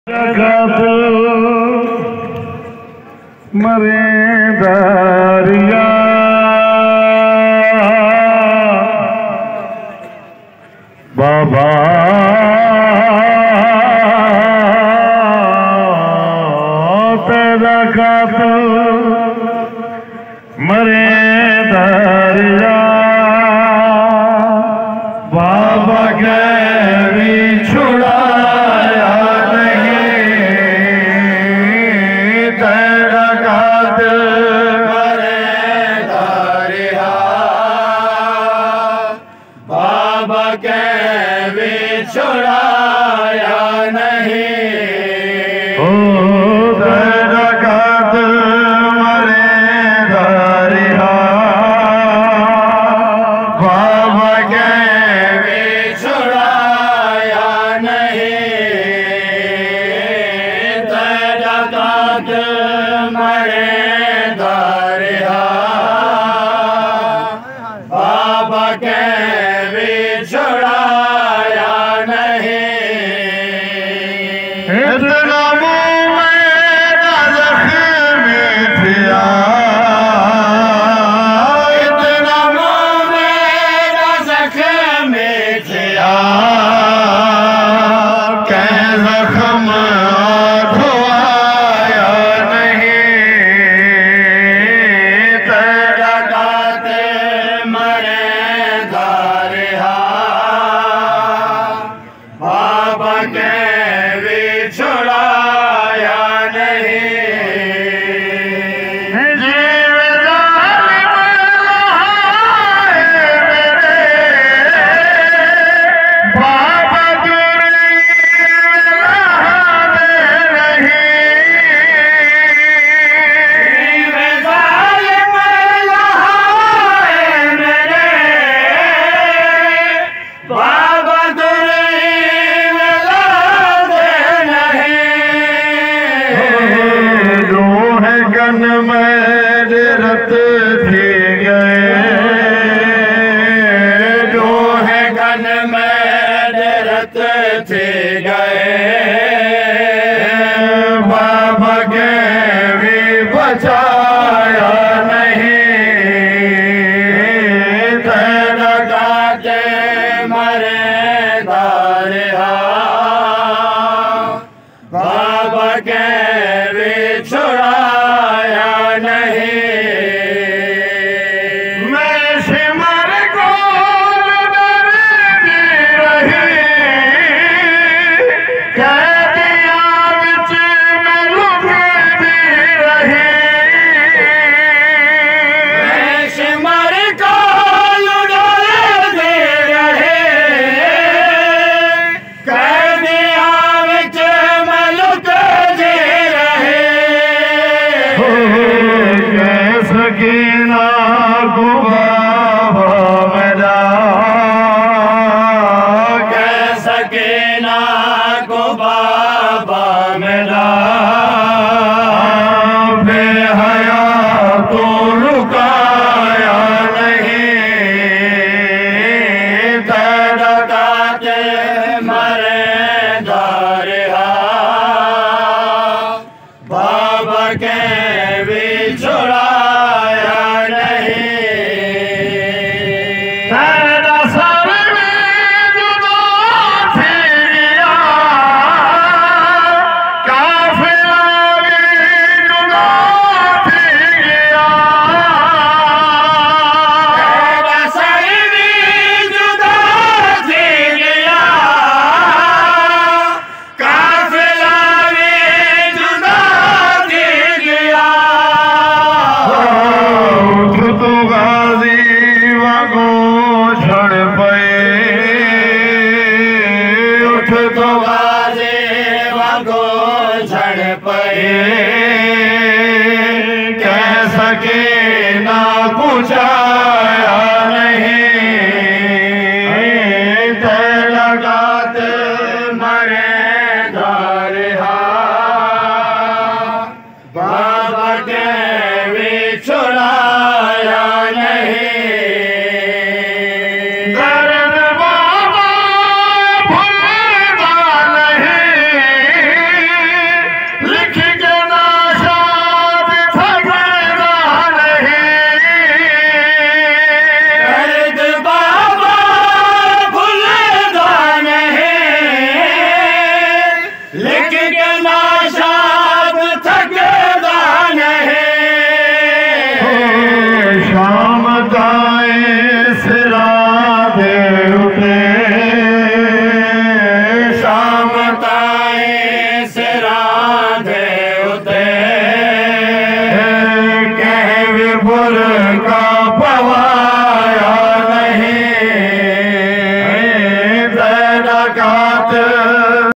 मरे दरिया बाबा तेरा खातू मरे दरिया बाबा के भी छुड़ाया नहीं तेरा खातू मरे दरिया बाबा के भी छुड़ाया नहीं तेरा खातू मरे दरिया बाबा के भी छुड़ाया नहीं तेरा खातू मरे दरिया बाबा के भी छुड़ाया नहीं इतना मुँह मेरा ज़ख्मी थिया इतना मुँह मेरा ज़ख्मी थिया के ज़ख्म धोया नहीं तेरा खातू मरे दरिया बाबा के भी छुड़ाया नहीं जीव ज़ालिम लहाए मेरे बाबा गरीब लहाए नहीं जीव ज़ालिम लहाए मेरे बाबा गरीब लहाए नहीं रूह गन में रत थी गए रूह गन में रत थी गए बाबा के भी बचाया नहीं तेरा खातू मरे दरिया बाबा के भी छुड़ाया नहीं मैं सिमर को डरती रही कैदिया विच मैं लुकती रही मैं सिमर को डरती रही कैदिया विच मैं लुकती रही सकीना को बाबा मेरा सकीना को बाबा मेरा बेहया तो रुकाया नहीं तेरा खातू मरे दरिया बाबा के भी छुड़ाया नहीं तेरा सर में जुदा थी गया काफिला भी जुदा थी गया तेरा सर में जुदा थी गया काफिला भी जुदा थी गया उठ तो गाजी वागो छड़ पे उठ तो गाजी वागो छड़ पे